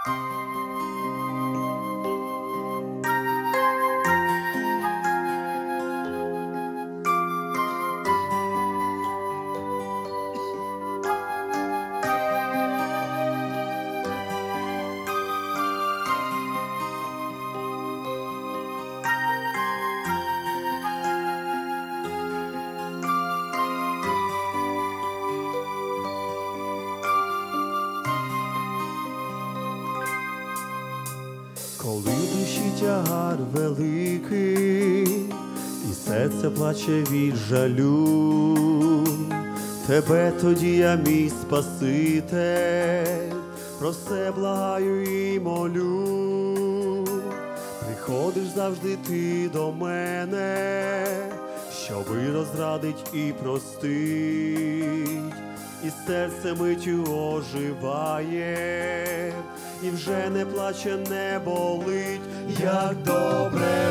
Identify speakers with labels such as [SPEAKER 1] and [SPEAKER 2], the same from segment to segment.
[SPEAKER 1] Коли в душі тягар великий, і серце плаче від жалю, тебе тоді я, мій Спаситель, про все благаю і молю. Приходиш завжди ти до мене, щоби розрадить і простить, і серце миттю оживає, і вже не плаче, не болить. Як добре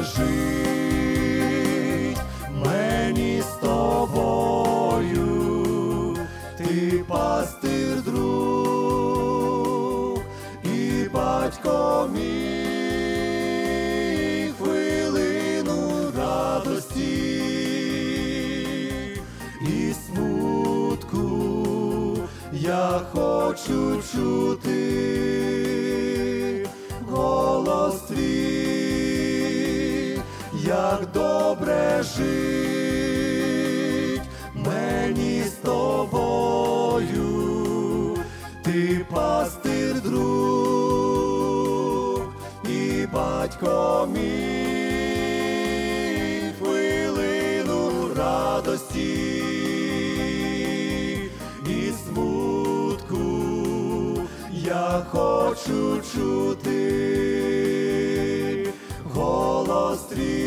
[SPEAKER 1] жить мені з тобою, ти пастир, друг і батько мій, хвилину радості і смутку я хочу чути голос твій. Як добре жить мені з тобою, ти пастир, друг і батько мій, хвилину радості і смутку я хочу чути голос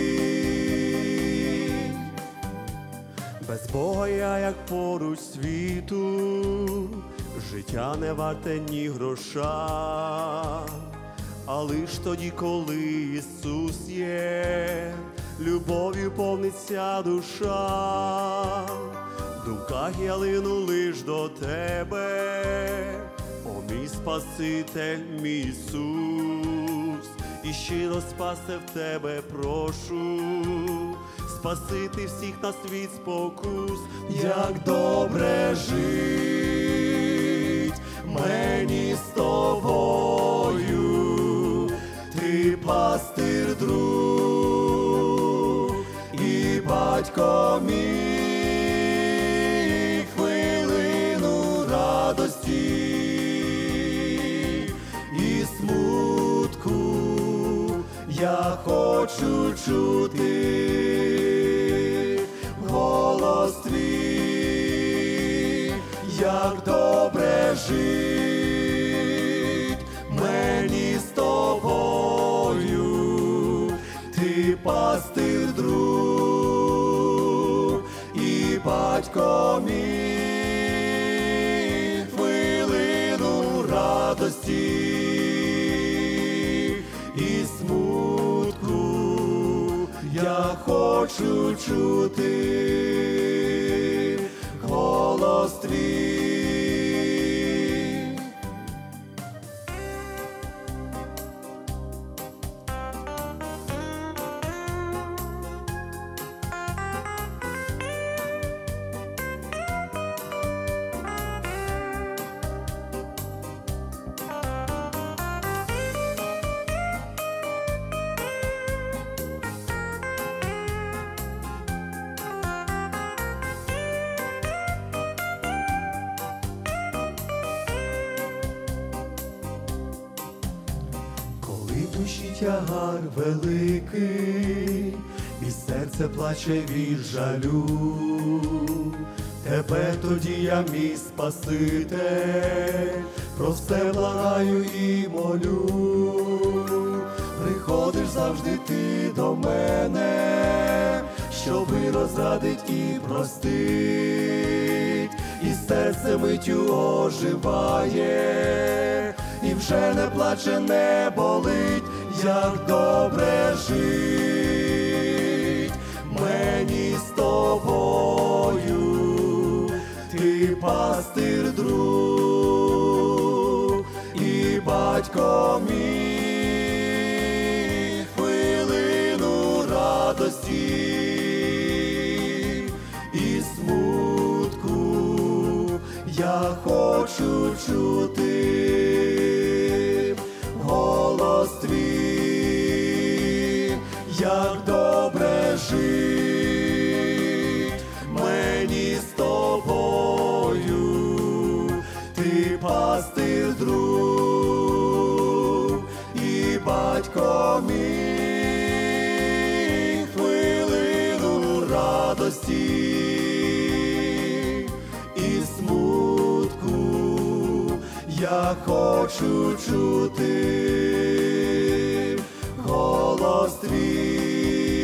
[SPEAKER 1] твій. Без Бога я, як поруч світу, життя не варте ні гроша, а лиш тоді, коли Ісус є, любов'ю повниться душа. В думках я лину лиш до тебе, о мій Спаситель, мій Ісус, і щиро спасти в тебе прошу, спасити всіх на світ спокус. Як добре жить мені з тобою, ти пастир, друг і батько мій, хвилину радості і смутку я хочу чути голос твій. Як добре жить мені з тобою, ти пастир, друг і батько мій, хвилину радості і смутку я хочу чути голос твій. В душі тягар великий, і серце плаче від жалю, тебе тоді я, мій Спаситель, про все благаю і молю. Приходиш завжди ти до мене, щоби розрадить і простить, і серце миттю оживає, і вже не плаче, не болить. Як добре жить мені з тобою, ти пастир, друг і батько батько мій, хвилину радості і смутку я хочу чути голос твій, як добре жить мені з тобою, ти пастир друг і батько мій, хвилину радості і смутку я хочу чути голос твій.